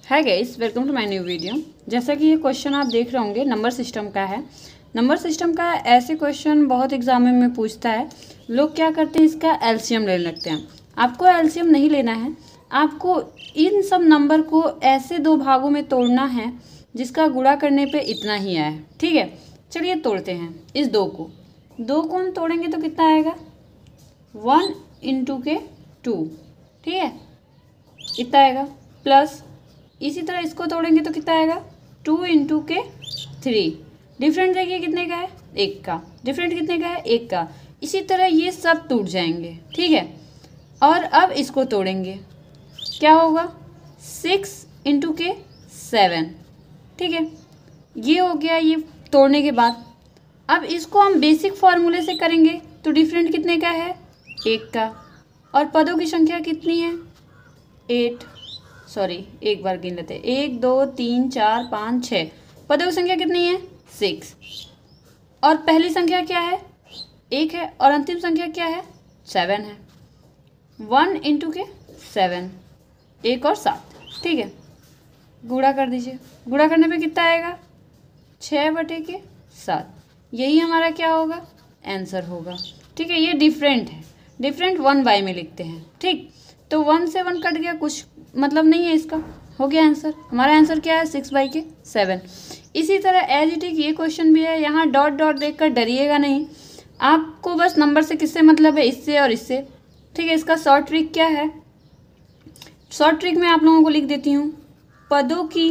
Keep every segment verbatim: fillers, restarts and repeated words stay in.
Hi guys, welcome to my new video. जैसा कि ये क्वेश्चन आप देख रहे होंगे नंबर सिस्टम का है। नंबर सिस्टम का ऐसे क्वेश्चन बहुत एग्जाम में पूछता है। लोग क्या करते हैं, इसका एलसीएम लेने लगते हैं। आपको एलसीएम नहीं लेना है, आपको इन सब नंबर को ऐसे दो भागों में तोड़ना है जिसका गुणा करने पे इतना ही आया है। ठीक है, चलिए तोड़ते हैं इस दो को। दो को हम तोड़ेंगे तो कितना आएगा, वन इंटू के टू। ठीक है, इतना आएगा। प्लस इसी तरह इसको तोड़ेंगे तो कितना आएगा, टू इंटू के थ्री। डिफरेंट देखिए कितने का है, एक का। डिफरेंट कितने का है, एक का। इसी तरह ये सब टूट जाएंगे। ठीक है, और अब इसको तोड़ेंगे, क्या होगा, सिक्स इंटू के सेवन। ठीक है, ये हो गया ये तोड़ने के बाद। अब इसको हम बेसिक फार्मूले से करेंगे तो डिफरेंट कितने का है, एक का। और पदों की संख्या कितनी है, एट। सॉरी, एक बार गिन लेते हैं, एक दो तीन चार पाँच छः। पदों की संख्या कितनी है, सिक्स। और पहली संख्या क्या है, एक है। और अंतिम संख्या क्या है, सेवन है। वन इंटू के सेवन, एक और सात। ठीक है, गुणा कर दीजिए। गुणा करने पे कितना आएगा, छः बटे के सात। यही हमारा क्या होगा, आंसर होगा। ठीक है, ये डिफरेंट है, डिफरेंट वन बाई में लिखते हैं। ठीक, तो वन से वन कट गया, कुछ मतलब नहीं है इसका, हो गया आंसर। हमारा आंसर क्या है, सिक्स बाई के सेवन। इसी तरह एज इट इज ये क्वेश्चन भी है। यहाँ डॉट डॉट देखकर डरिएगा नहीं, आपको बस नंबर से किससे मतलब है, इससे और इससे। ठीक है, इसका शॉर्ट ट्रिक क्या है, शॉर्ट ट्रिक में आप लोगों को लिख देती हूँ, पदों की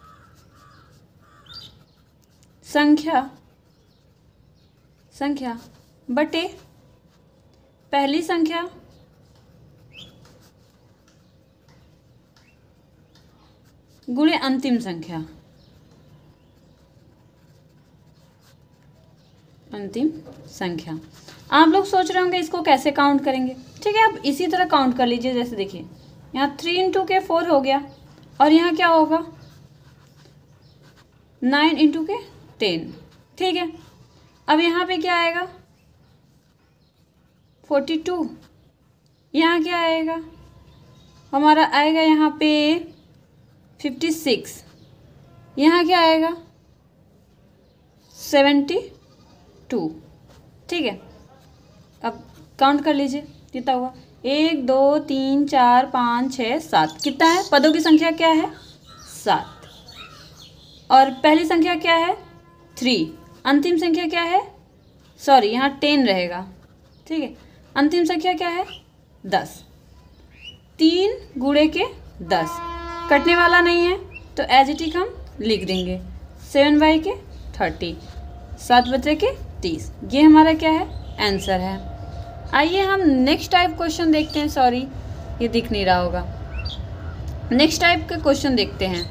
संख्या संख्या बटे पहली संख्या गुणे अंतिम संख्या अंतिम संख्या। आप लोग सोच रहे होंगे इसको कैसे काउंट करेंगे। ठीक है, आप इसी तरह काउंट कर लीजिए। जैसे देखिए, यहाँ थ्री इंटू के फोर हो गया, और यहाँ क्या होगा, नाइन इंटू के टेन। ठीक है, अब यहाँ पे क्या आएगा, फोर्टी टू। यहाँ क्या आएगा, हमारा आएगा यहाँ पे फिफ्टी सिक्स। यहाँ क्या आएगा, सेवेंटी टू। ठीक है, अब काउंट कर लीजिए कितना हुआ, एक दो तीन चार पाँच छः सात। कितना है, पदों की संख्या क्या है, सात। और पहली संख्या क्या है, थ्री। अंतिम संख्या क्या है, सॉरी यहाँ टेन रहेगा। ठीक है, अंतिम संख्या क्या है, दस। तीन गुणे के दस, कटने वाला नहीं है तो एज इट इज हम लिख देंगे, सेवन बाई के थर्टी, सात बचे के तीस। ये हमारा क्या है, आंसर है। आइए हम नेक्स्ट टाइप क्वेश्चन देखते हैं। सॉरी, ये दिख नहीं रहा होगा। नेक्स्ट टाइप के क्वेश्चन देखते हैं।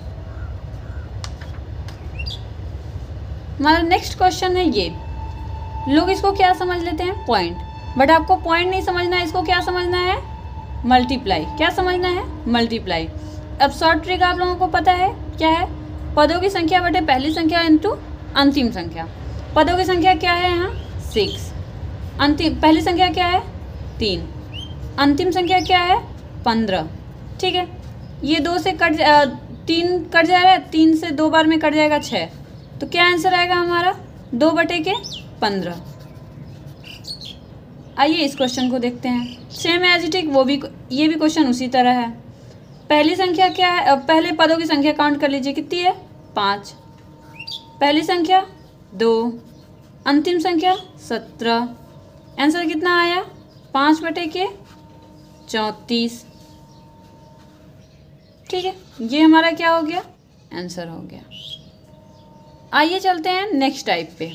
हमारा नेक्स्ट क्वेश्चन है ये। लोग इसको क्या समझ लेते हैं, पॉइंट, बट आपको पॉइंट नहीं समझना है, इसको क्या समझना है, मल्टीप्लाई। क्या समझना है, मल्टीप्लाई। अब शॉर्ट ट्रिक आप लोगों को पता है क्या है, पदों की संख्या बटे पहली संख्या इंटू अंतिम संख्या। पदों की संख्या क्या है यहाँ, सिक्स। अंतिम पहली संख्या क्या है, तीन। अंतिम संख्या क्या है, पंद्रह। ठीक है, ये दो से कट आ, तीन कट जाएगा, तीन से दो बार में कट जाएगा छः। तो क्या आंसर आएगा हमारा, दो बटे के पंद्रह। आइए इस क्वेश्चन को देखते हैं। सेम एज इट इज वो भी, ये भी क्वेश्चन उसी तरह है। पहली संख्या क्या है, पहले पदों की संख्या काउंट कर लीजिए, कितनी है, पाँच। पहली संख्या दो, अंतिम संख्या सत्रह। आंसर कितना आया, पाँच बटे के चौंतीस। ठीक है, ये हमारा क्या हो गया, आंसर हो गया। आइए चलते हैं नेक्स्ट टाइप पे।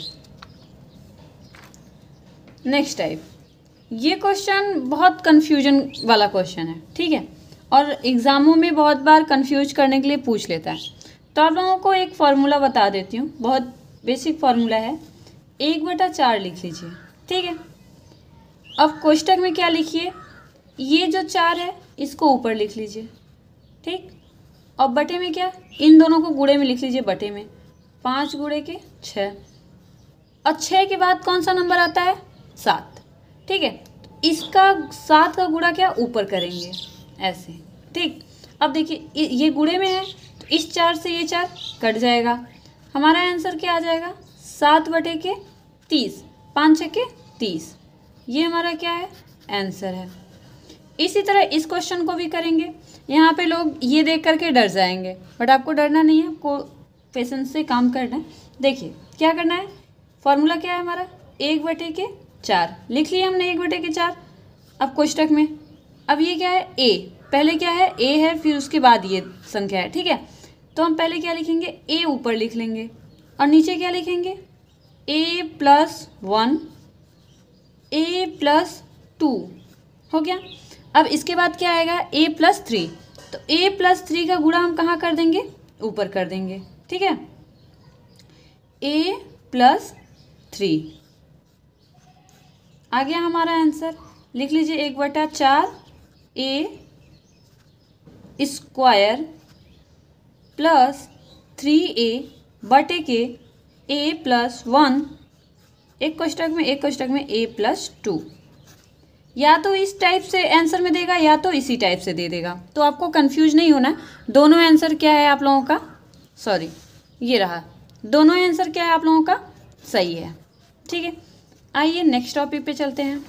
नेक्स्ट टाइप, ये क्वेश्चन बहुत कंफ्यूजन वाला क्वेश्चन है। ठीक है, और एग्ज़ामों में बहुत बार कंफ्यूज करने के लिए पूछ लेता है। तो आप लोगों को एक फार्मूला बता देती हूँ, बहुत बेसिक फार्मूला है। एक बटा चार लिख लीजिए। ठीक है, अब कोष्टक में क्या लिखिए, ये जो चार है इसको ऊपर लिख लीजिए। ठीक, और बटे में क्या, इन दोनों को गुणे में लिख लीजिए, बटे में पाँच गुणे के छः। और छः के बाद कौन सा नंबर आता है, सात। ठीक है, तो इसका सात का गुणा क्या ऊपर करेंगे ऐसे। ठीक, अब देखिए ये गुणे में है तो इस चार से ये चार कट जाएगा, हमारा आंसर क्या आ जाएगा, सात बटे के तीस, पाँच छः के तीस। ये हमारा क्या है, आंसर है। इसी तरह इस क्वेश्चन को भी करेंगे। यहाँ पे लोग ये देख करके डर जाएंगे, बट आपको डरना नहीं है, आपको पेशेंस से काम करना है। देखिए क्या करना है, फॉर्मूला क्या है हमारा, एक बटे के चार लिख लिया हमने, एक बटे के चार। अब कोष्टक में, अब ये क्या है, ए, पहले क्या है, ए है, फिर उसके बाद ये संख्या है, ठीक है। तो हम पहले क्या लिखेंगे, ए ऊपर लिख लेंगे और नीचे क्या लिखेंगे, A plus one, A plus two, हो गया। अब इसके बाद क्या आएगा, ए प्लस थ्री, तो ए प्लस थ्री का गुणा हम कहाँ कर देंगे, ऊपर कर देंगे, ठीक है। ए प्लस थ्री आ गया हमारा आंसर। लिख लीजिए एक बटा चार A square plus three A बटे के ए प्लस वन, एक कोष्टक में एक कोष्टक में ए प्लस टू। या तो इस टाइप से आंसर में देगा या तो इसी टाइप से दे देगा, तो आपको कंफ्यूज नहीं होना। दोनों आंसर क्या है आप लोगों का, सॉरी ये रहा, दोनों आंसर क्या है आप लोगों का सही है, ठीक है। आइए नेक्स्ट टॉपिक पे चलते हैं।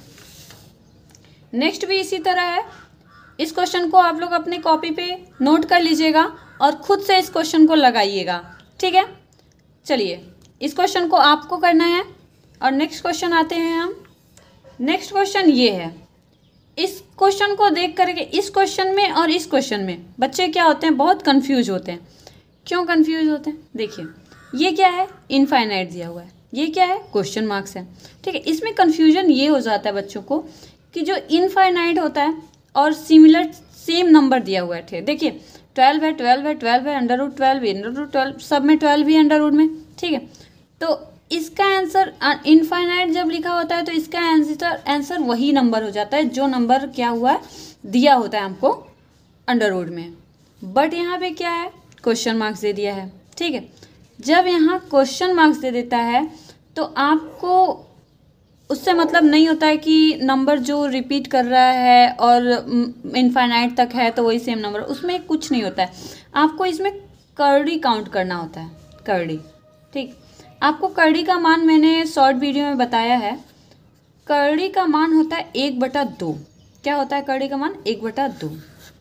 नेक्स्ट भी इसी तरह है। इस क्वेश्चन को आप लोग अपने कॉपी पे नोट कर लीजिएगा और खुद से इस क्वेश्चन को लगाइएगा, ठीक है। चलिए इस क्वेश्चन को आपको करना है और नेक्स्ट क्वेश्चन आते हैं हम। नेक्स्ट क्वेश्चन ये है। इस क्वेश्चन को देख करके इस क्वेश्चन में और इस क्वेश्चन में बच्चे क्या होते हैं, बहुत कंफ्यूज होते हैं। क्यों कंफ्यूज होते हैं, देखिए ये क्या है, इनफाइनाइट दिया हुआ है, ये क्या है, क्वेश्चन मार्क्स है, ठीक है। इसमें कंफ्यूजन ये हो जाता है बच्चों को कि जो इनफाइनाइट होता है और सिमिलर सेम नंबर दिया हुआ है, ठीक है। देखिए ट्वेल्व है, ट्वेल्व है, ट्वेल्व है, under root twelve, under root twelve, सब में ट्वेल्व ही अंडर रूट में, ठीक है। तो इसका आंसर इनफाइनाइट जब लिखा होता है तो इसका आंसर आंसर वही नंबर हो जाता है जो नंबर क्या हुआ है, दिया होता है हमको अंडर रूट में। बट यहाँ पे क्या है, क्वेश्चन मार्क्स दे दिया है, ठीक है। जब यहाँ क्वेश्चन मार्क्स दे देता है तो आपको उससे मतलब नहीं होता है कि नंबर जो रिपीट कर रहा है और इनफाइनाइट तक है तो वही सेम नंबर, उसमें कुछ नहीं होता है। आपको इसमें करड़ी काउंट करना होता है, करड़ी, ठीक। आपको करड़ी का मान मैंने शॉर्ट वीडियो में बताया है। करड़ी का मान होता है एक बटा दो। क्या होता है करड़ी का मान, एक बटा दो।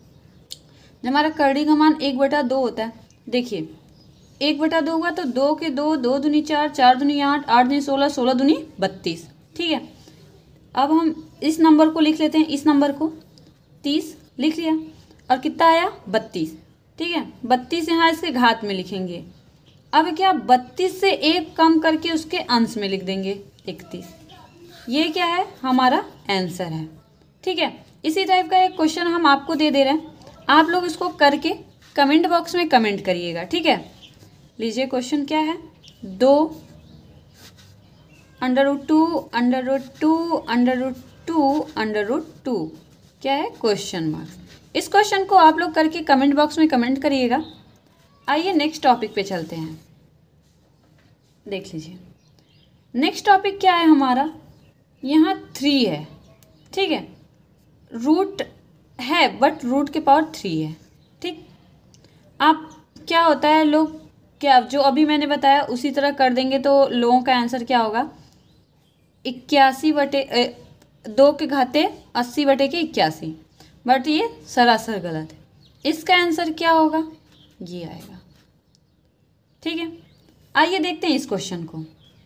जब हमारा करड़ी का मान एक बटा दो होता है, देखिए एक बटा दो हुआ तो दो के दो, दो दूनी चार, चार दूनी आठ, आठ दूनी सोलह, सोलह दूनी बत्तीस, ठीक है। अब हम इस नंबर को लिख लेते हैं, इस नंबर को तीस लिख लिया और कितना आया, बत्तीस, ठीक है। बत्तीस यहाँ इसके घात में लिखेंगे। अब क्या, बत्तीस से एक कम करके उसके अंश में लिख देंगे इकतीस। ये क्या है, हमारा आंसर है, ठीक है। इसी टाइप का एक क्वेश्चन हम आपको दे दे रहे हैं, आप लोग इसको करके कमेंट बॉक्स में कमेंट करिएगा, ठीक है। लीजिए क्वेश्चन क्या है, दो under root two under root two under root two under root two, क्या है, क्वेश्चन मार्क्स। इस क्वेश्चन को आप लोग करके कमेंट बॉक्स में कमेंट करिएगा। आइए नेक्स्ट टॉपिक पे चलते हैं, देख लीजिए नेक्स्ट टॉपिक क्या है हमारा। यहाँ थ्री है, ठीक है, रूट है बट रूट के पावर थ्री है, ठीक। आप क्या होता है, लोग क्या जो अभी मैंने बताया उसी तरह कर देंगे तो लोगों का आंसर क्या होगा, इक्यासी बटे दो के घाते अस्सी बटे के इक्यासी, बट ये सरासर गलत है। इसका आंसर क्या होगा, ये आएगा, ठीक है। आइए देखते हैं इस क्वेश्चन को।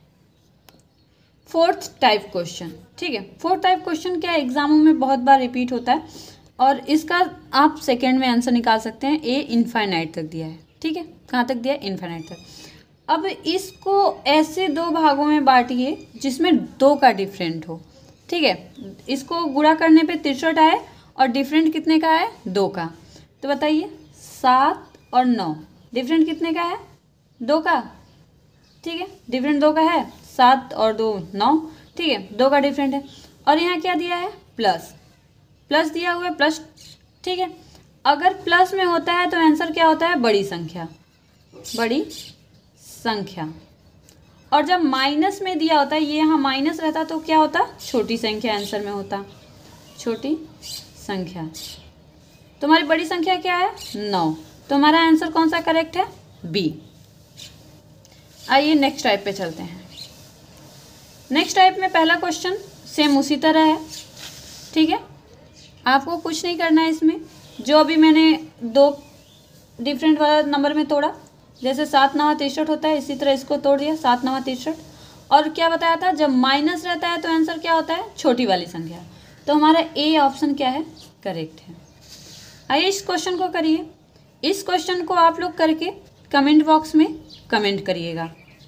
फोर्थ टाइप क्वेश्चन, ठीक है। फोर्थ टाइप क्वेश्चन क्या एग्जामों में बहुत बार रिपीट होता है और इसका आप सेकंड में आंसर निकाल सकते हैं। ए इनफाइनाइट तक दिया है, ठीक है, कहाँ तक दिया है, इनफाइनाइट तक। अब इसको ऐसे दो भागों में बांटिए जिसमें दो का डिफरेंट हो, ठीक है। इसको गुणा करने पे तिरसठ आए और डिफरेंट कितने का है, दो का। तो बताइए सात और नौ, डिफरेंट कितने का है, दो का, ठीक है। डिफरेंट दो का है, सात और दो नौ, ठीक है, दो का डिफरेंट है। और यहाँ क्या दिया है, प्लस, प्लस दिया हुआ है, प्लस, ठीक है। अगर प्लस में होता है तो आंसर क्या होता है, बड़ी संख्या, बड़ी संख्या। और जब माइनस में दिया होता है, ये यहाँ माइनस रहता तो क्या होता, छोटी संख्या आंसर में होता, छोटी संख्या। तो हमारी बड़ी संख्या क्या है, नौ, तो हमारा आंसर कौन सा करेक्ट है? बी। आइए नेक्स्ट टाइप पे चलते हैं। नेक्स्ट टाइप में पहला क्वेश्चन सेम उसी तरह है, ठीक है। आपको कुछ नहीं करना है इसमें, जो अभी मैंने दो डिफरेंट वाला नंबर में तोड़ा, जैसे सात नवा तिरसठ होता है, इसी तरह इसको तोड़ दिया, सात नवा तिरसठ। और क्या बताया था, जब माइनस रहता है तो आंसर क्या होता है? छोटी वाली संख्या। तो हमारा ए ऑप्शन क्या है? करेक्ट है। आइए इस क्वेश्चन को करिए। इस क्वेश्चन को आप लोग करके कमेंट बॉक्स में कमेंट करिएगा,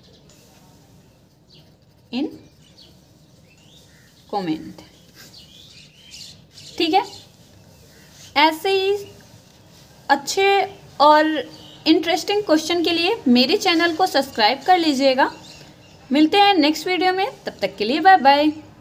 इन कमेंट, ठीक है। ऐसे ही अच्छे और इंटरेस्टिंग क्वेश्चन के लिए मेरे चैनल को सब्सक्राइब कर लीजिएगा। मिलते हैं नेक्स्ट वीडियो में, तब तक के लिए बाय बाय।